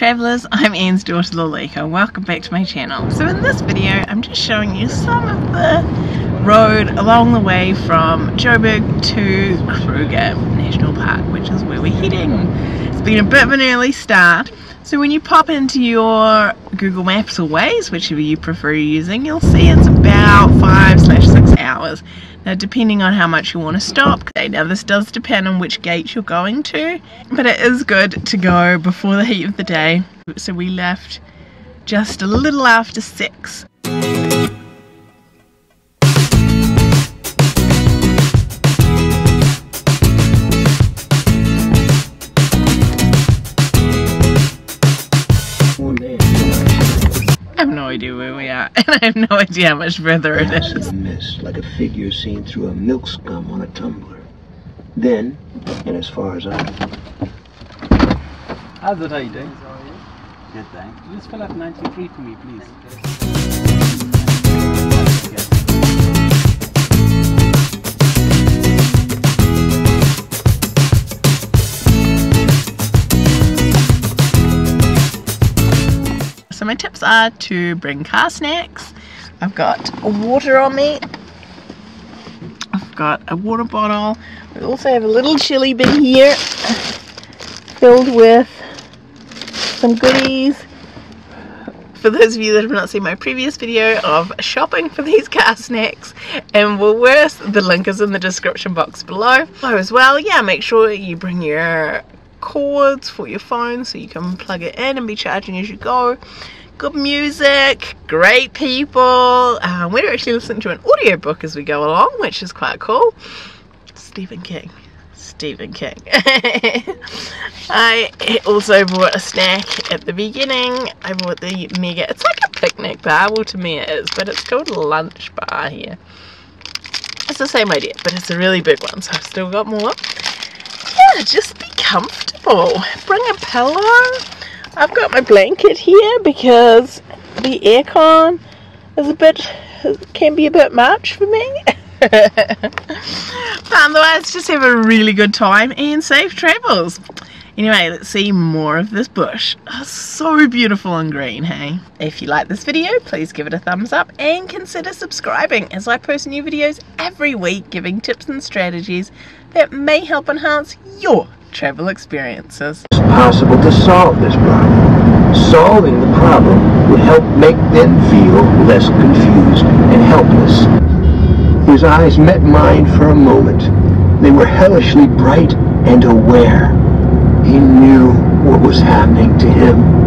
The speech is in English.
travellers, I'm Anne's daughter Lalika. Welcome back to my channel. So in this video I'm just showing you some of the road along the way from Joburg to Kruger National Park, which is where we're heading. It's been a bit of an early start, so when you pop into your Google Maps or Waze, whichever you prefer using, you'll see it's about 5/6 hours. Now depending on how much you want to stop, now this does depend on which gate you're going to, but it is good to go before the heat of the day. So we left just a little after 6. I have no idea where we are, and I have no idea how much further it is. Mist, like a figure seen through a milk scum on a tumbler. Then, and as far as I know. How's it? How you doing? Good, thanks. Just fill up 93 for me, please. So my tips are to bring car snacks. I've got water on me. I've got a water bottle. We also have a little chili bin here filled with some goodies. For those of you that have not seen my previous video of shopping for these car snacks in Woolworths, the link is in the description box below. So as well, yeah, make sure you bring your cords for your phone so you can plug it in and be charging as you go. Good music, great people. We're actually listening to an audiobook as we go along, which is quite cool. Stephen King. I also bought a snack at the beginning. I bought the mega, it's like a picnic bar, well to me it is, but it's called a lunch bar here. It's the same idea, but it's a really big one, so I've still got more. Yeah, just be comfortable. Bring a pillow. I've got my blanket here because the aircon is can be a bit much for me. But otherwise, just have a really good time and safe travels. Anyway, let's see more of this bush. Oh, so beautiful and green, hey? If you like this video, please give it a thumbs up and consider subscribing, as I post new videos every week giving tips and strategies that may help enhance your travel experiences. It's possible to solve this problem. Solving the problem would help make them feel less confused and helpless. His eyes met mine for a moment. They were hellishly bright and aware. He knew what was happening to him.